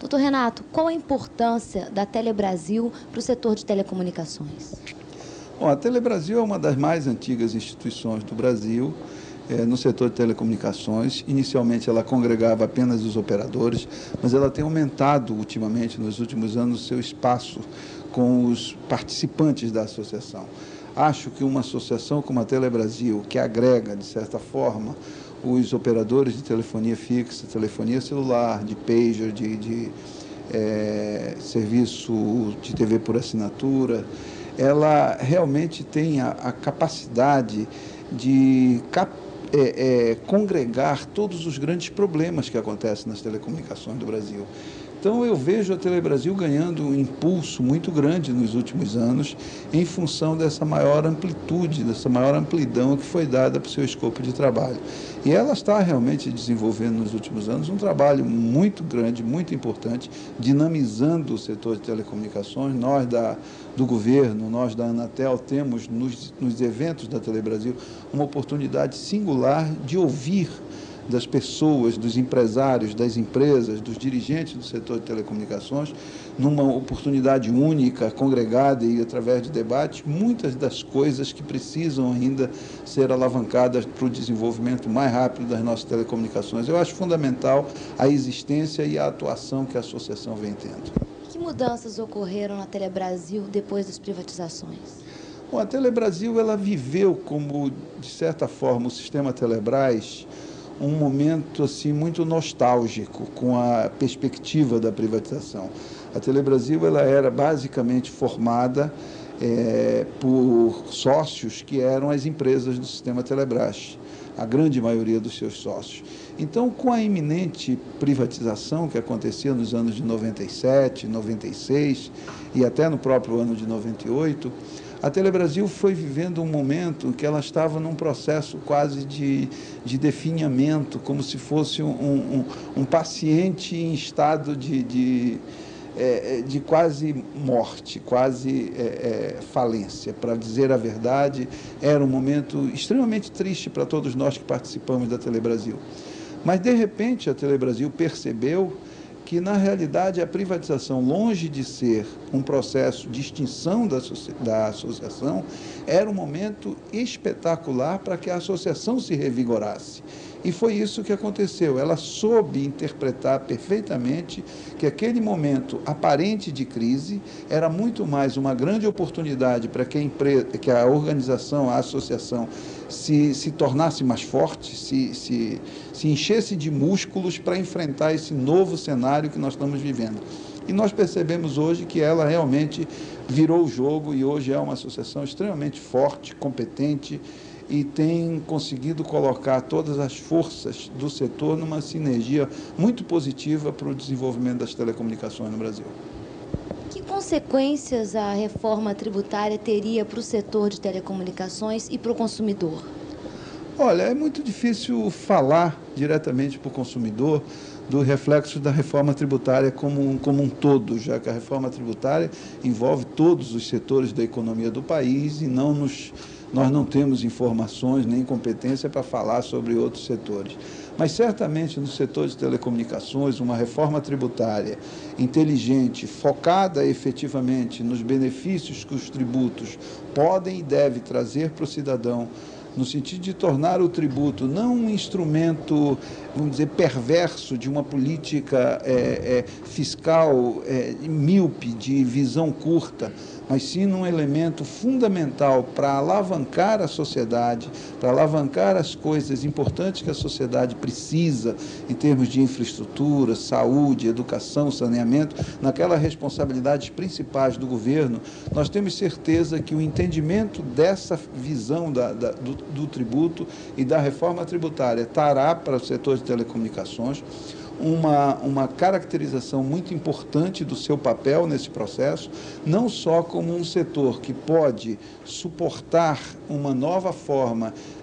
Doutor Renato, qual a importância da Telebrasil para o setor de telecomunicações? Bom, a Telebrasil é uma das mais antigas instituições do Brasil no setor de telecomunicações. Inicialmente ela congregava apenas os operadores, mas ela tem aumentado ultimamente, nos últimos anos, o seu espaço com os participantes da associação. Acho que uma associação como a Telebrasil, que agrega, de certa forma, os operadores de telefonia fixa, telefonia celular, de pager, de serviço de TV por assinatura, ela realmente tem a capacidade de congregar todos os grandes problemas que acontecem nas telecomunicações do Brasil. Então, eu vejo a Telebrasil ganhando um impulso muito grande nos últimos anos em função dessa maior amplitude, dessa maior amplidão que foi dada para o seu escopo de trabalho. E ela está realmente desenvolvendo nos últimos anos um trabalho muito grande, muito importante, dinamizando o setor de telecomunicações. Nós do governo, nós da Anatel, temos nos eventos da Telebrasil uma oportunidade singular de ouvir das pessoas, dos empresários, das empresas, dos dirigentes do setor de telecomunicações, numa oportunidade única, congregada e através de debates, muitas das coisas que precisam ainda ser alavancadas para o desenvolvimento mais rápido das nossas telecomunicações. Eu acho fundamental a existência e a atuação que a associação vem tendo. Que mudanças ocorreram na Telebrasil depois das privatizações? Bom, a Telebrasil ela viveu como, de certa forma, o sistema Telebrás, um momento assim muito nostálgico com a perspectiva da privatização. A Telebrasil ela era basicamente formada por sócios que eram as empresas do sistema Telebrás, a grande maioria dos seus sócios. Então, com a iminente privatização que acontecia nos anos de 97, 96 e até no próprio ano de 98, a Telebrasil foi vivendo um momento em que ela estava num processo quase de definhamento, como se fosse um paciente em estado de quase morte, quase falência. Para dizer a verdade, era um momento extremamente triste para todos nós que participamos da Telebrasil. Mas, de repente, a Telebrasil percebeu que, na realidade, a privatização, longe de ser um processo de extinção da associação, era um momento espetacular para que a associação se revigorasse. E foi isso que aconteceu. Ela soube interpretar perfeitamente que aquele momento aparente de crise era muito mais uma grande oportunidade para que a organização, a associação, se tornasse mais forte, se enchesse de músculos para enfrentar esse novo cenário que nós estamos vivendo. E nós percebemos hoje que ela realmente virou o jogo e hoje é uma associação extremamente forte, competente e tem conseguido colocar todas as forças do setor numa sinergia muito positiva para o desenvolvimento das telecomunicações no Brasil. Que consequências a reforma tributária teria para o setor de telecomunicações e para o consumidor? Olha, é muito difícil falar diretamente para o consumidor do reflexo da reforma tributária como um todo, já que a reforma tributária envolve todos os setores da economia do país e nós não temos informações nem competência para falar sobre outros setores. Mas certamente no setor de telecomunicações, uma reforma tributária inteligente, focada efetivamente nos benefícios que os tributos podem e devem trazer para o cidadão, no sentido de tornar o tributo não um instrumento, vamos dizer, perverso de uma política fiscal míope, de visão curta, mas sim um elemento fundamental para alavancar a sociedade, para alavancar as coisas importantes que a sociedade precisa em termos de infraestrutura, saúde, educação, saneamento, naquelas responsabilidades principais do governo. Nós temos certeza que o entendimento dessa visão do tributo e da reforma tributária trará para o setor de telecomunicações uma caracterização muito importante do seu papel nesse processo, não só como um setor que pode suportar uma nova forma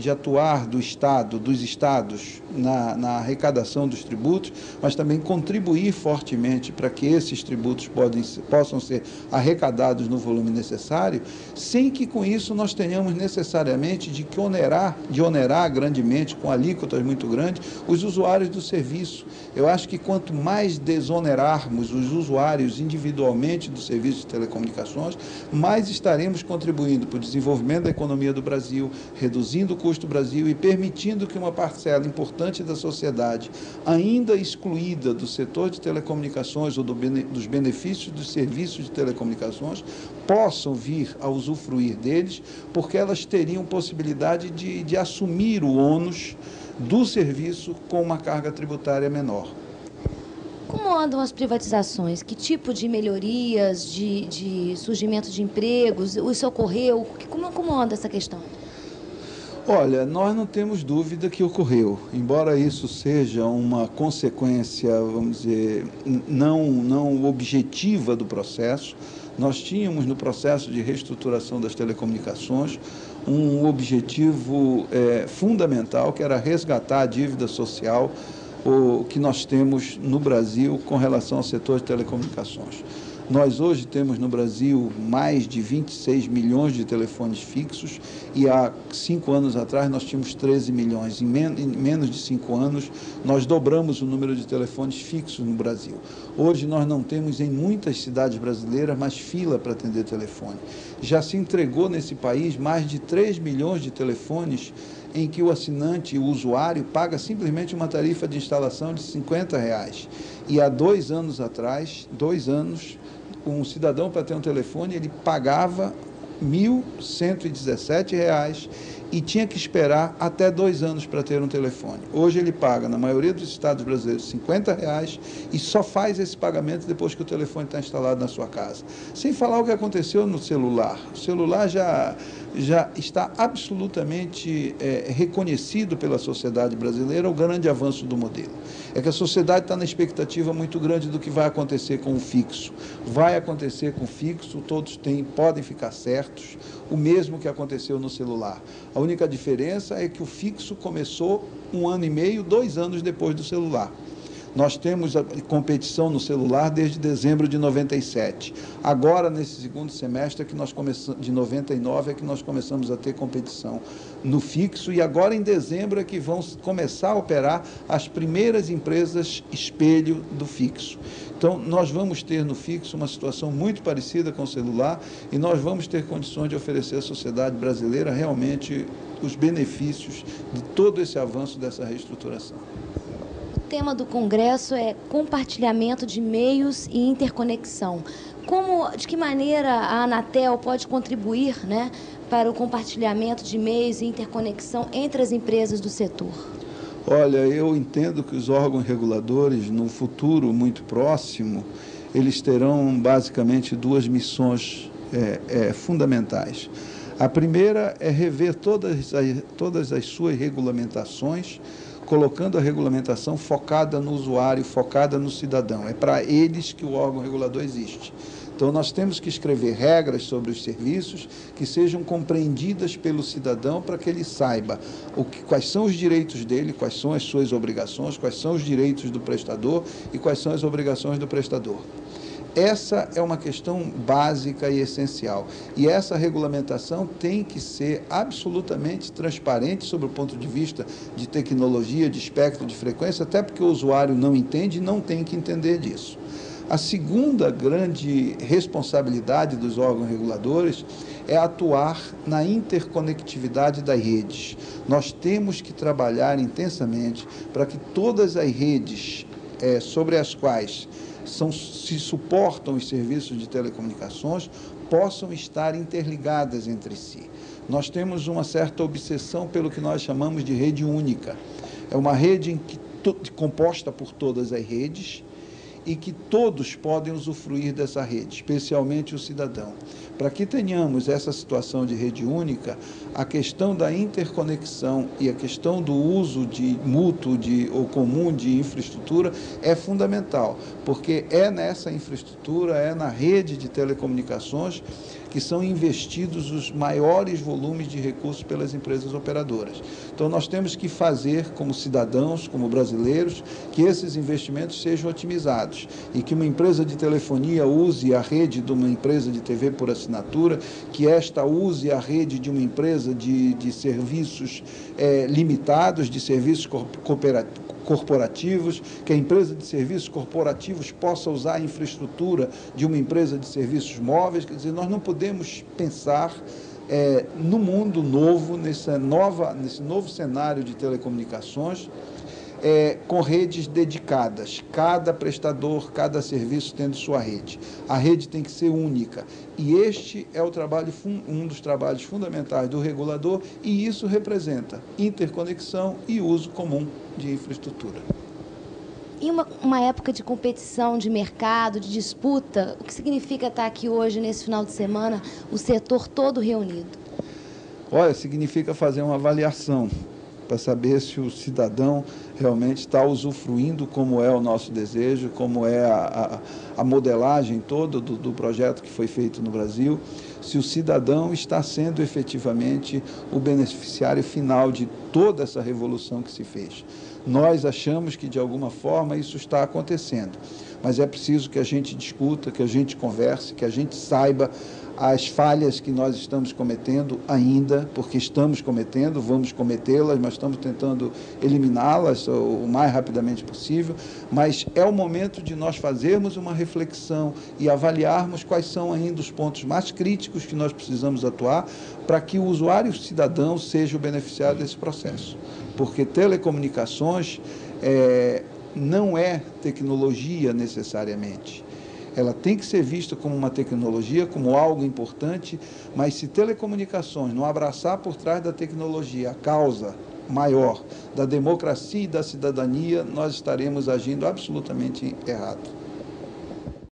de atuar do Estado, dos estados, na arrecadação dos tributos, mas também contribuir fortemente para que esses tributos possam ser arrecadados no volume necessário, sem que com isso nós tenhamos necessariamente de onerar grandemente, com alíquotas muito grandes, os usuários do serviço. Eu acho que quanto mais desonerarmos os usuários individualmente do serviço de telecomunicações, mais estaremos contribuindo para o desenvolvimento da economia do Brasil, reduzindo o custo do Brasil e permitindo que uma parcela importante da sociedade, ainda excluída do setor de telecomunicações ou dos benefícios dos serviços de telecomunicações, possam vir a usufruir deles, porque elas teriam possibilidade de assumir o ônus do serviço com uma carga tributária menor. Como andam as privatizações? Que tipo de melhorias, de surgimento de empregos, isso ocorreu? Como anda essa questão? Olha, nós não temos dúvida que ocorreu, embora isso seja uma consequência, vamos dizer, não objetiva do processo. Nós tínhamos no processo de reestruturação das telecomunicações um objetivo fundamental, que era resgatar a dívida social que nós temos no Brasil com relação ao setor de telecomunicações. Nós hoje temos no Brasil mais de 26 milhões de telefones fixos e há 5 anos atrás nós tínhamos 13 milhões. Em menos de 5 anos nós dobramos o número de telefones fixos no Brasil. Hoje nós não temos em muitas cidades brasileiras mais fila para atender telefone. Já se entregou nesse país mais de 3 milhões de telefones em que o assinante, o usuário, paga simplesmente uma tarifa de instalação de R$50. E há 2 anos atrás, um cidadão para ter um telefone, ele pagava R$1.117 e tinha que esperar até 2 anos para ter um telefone. Hoje ele paga, na maioria dos estados brasileiros, R$50 e só faz esse pagamento depois que o telefone está instalado na sua casa. Sem falar o que aconteceu no celular. O celular já está absolutamente reconhecido pela sociedade brasileira o grande avanço do modelo. É que a sociedade está na expectativa muito grande do que vai acontecer com o fixo. Vai acontecer com o fixo, todos podem ficar certos, o mesmo que aconteceu no celular. A única diferença é que o fixo começou 1 ano e meio, 2 anos depois do celular. Nós temos a competição no celular desde dezembro de 97. Agora, nesse segundo semestre que nós começamos, de 99, é que nós começamos a ter competição no fixo, e agora em dezembro é que vão começar a operar as primeiras empresas espelho do fixo. Então, nós vamos ter no fixo uma situação muito parecida com o celular e nós vamos ter condições de oferecer à sociedade brasileira realmente os benefícios de todo esse avanço dessa reestruturação. O tema do Congresso é compartilhamento de meios e interconexão. De que maneira a Anatel pode contribuir, para o compartilhamento de meios e interconexão entre as empresas do setor? Olha, eu entendo que os órgãos reguladores, no futuro muito próximo, eles terão basicamente 2 missões fundamentais. A primeira é rever todas as suas regulamentações, colocando a regulamentação focada no usuário, focada no cidadão. É para eles que o órgão regulador existe. Então, nós temos que escrever regras sobre os serviços que sejam compreendidas pelo cidadão para que ele saiba quais são os direitos dele, quais são as suas obrigações, quais são os direitos do prestador e quais são as obrigações do prestador. Essa é uma questão básica e essencial. E essa regulamentação tem que ser absolutamente transparente sob o ponto de vista de tecnologia, de espectro, de frequência, até porque o usuário não entende e não tem que entender disso. A segunda grande responsabilidade dos órgãos reguladores é atuar na interconectividade das redes. Nós temos que trabalhar intensamente para que todas as redes sobre as quais se suportam os serviços de telecomunicações possam estar interligadas entre si. Nós temos uma certa obsessão pelo que nós chamamos de rede única. É uma rede composta por todas as redes e que todos podem usufruir dessa rede, especialmente o cidadão. Para que tenhamos essa situação de rede única, a questão da interconexão e a questão do uso mútuo ou comum de infraestrutura é fundamental, porque é nessa infraestrutura, é na rede de telecomunicações que são investidos os maiores volumes de recursos pelas empresas operadoras. Então, nós temos que fazer, como cidadãos, como brasileiros, que esses investimentos sejam otimizados e que uma empresa de telefonia use a rede de uma empresa de TV por assinatura, que esta use a rede de uma empresa de serviços limitados, de serviços corporativos, que a empresa de serviços corporativos possa usar a infraestrutura de uma empresa de serviços móveis. Quer dizer, nós não podemos pensar no mundo novo, nesse novo cenário de telecomunicações, com redes dedicadas, cada prestador, cada serviço tendo sua rede. A rede tem que ser única. E este é um dos trabalhos fundamentais do regulador, e isso representa interconexão e uso comum de infraestrutura. Em uma época de competição, de mercado, de disputa, o que significa estar aqui hoje, nesse final de semana, o setor todo reunido? Olha, significa fazer uma avaliação para saber se o cidadão realmente está usufruindo, como é o nosso desejo, como é a modelagem toda do projeto que foi feito no Brasil, se o cidadão está sendo efetivamente o beneficiário final de toda essa revolução que se fez. Nós achamos que, de alguma forma, isso está acontecendo, mas é preciso que a gente discuta, que a gente converse, que a gente saiba as falhas que nós estamos cometendo ainda, porque estamos cometendo, vamos cometê-las, mas estamos tentando eliminá-las o mais rapidamente possível, mas é o momento de nós fazermos uma reflexão e avaliarmos quais são ainda os pontos mais críticos que nós precisamos atuar para que o usuário cidadão seja o beneficiário desse processo, porque telecomunicações não é tecnologia necessariamente. Ela tem que ser vista como uma tecnologia, como algo importante, mas se telecomunicações não abraçar por trás da tecnologia a causa maior da democracia e da cidadania, nós estaremos agindo absolutamente errado.